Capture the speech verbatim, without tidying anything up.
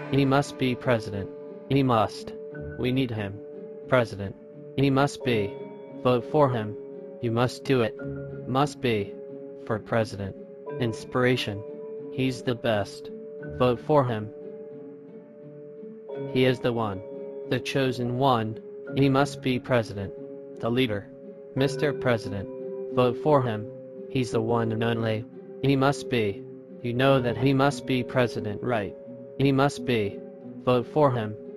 He must be president. He must. We need him. President. He must be. Vote for him. You must do it. Must be. For president. Inspiration. He's the best. Vote for him. He is the one. The chosen one. He must be president. The leader. Mister President. Vote for him. He's the one and only. He must be. You know that he must be president, right? He must be. Vote for him.